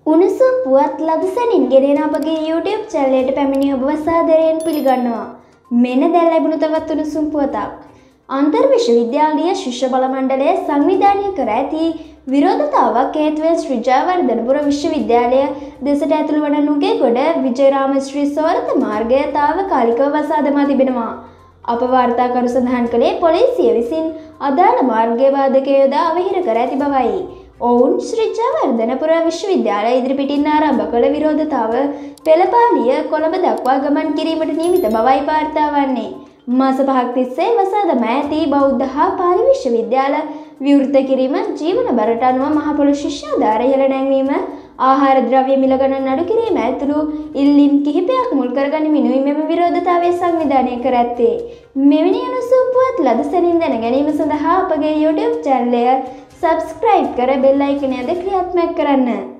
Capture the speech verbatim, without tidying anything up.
උණුසුම් පුවත් ලදසනින් ගෙනෙන අපගේ YouTube channel එකට පැමිණි ඔබව සාදරයෙන් පිළිගන්නවා. මෙන්න දැන් ලැබුණු තවත් උණුසුම් පුවතක්. අන්තර් විශ්වවිද්‍යාලීය ශිෂ්‍ය බල මණ්ඩලය සංවිධානය කර ඇති විරෝධතාවක් හේතුවෙන් ශ්‍රී ජයවර්ධනපුර විශ්වවිද්‍යාලය දෙසට ඇතුළු වන නුගේගොඩ විජයරාම ශ්‍රී සෝරත මාර්ගය තාවකාලිකව වසා දමා තිබෙනවා. අප වාර්තාකරු සඳහන් කළේ පොලිසිය විසින් අදාළ මාර්ගය වාදකය යොදා අවහිර කර ඇති බවයි. ඔවුන් ශ්‍රී ජයවර්ධනපුර විශ්වවිද්‍යාලය ඉදිරිපිටින් ආරම්භ කළ විරෝධතාව පෙළපාලිය කොළඹ දක්වා ගමන් කිරීමට නියමිත බවයි වාර්තා වන්නේ. මාස පහක් තිස්සේ වසා දමා ඇති බෞද්ධ හා පාලි විශ්වවිද්‍යාල විවෘත කිරීම, ජීවන බරට අනුව මහ පොළොව ශිෂ්‍ය ආධාර ඉහළ නැංවීම, ආහාර ද්‍රව්‍ය මිල ගණන් අඩු කිරීම ඇතුළු ඉල්ලීම් කිහිපයක් මුල් කරගනිමිනුයි මෙම විරෝධතාවය සංවිධානය කර ඇත්තේ. මෙවැනි උණුසුම් පුවත් ලදසනින් දැන ගැනීම සඳහා අපගේ YouTube channel එක subscribe කර bell icon එක ක්‍රියාත්මක කරන්න.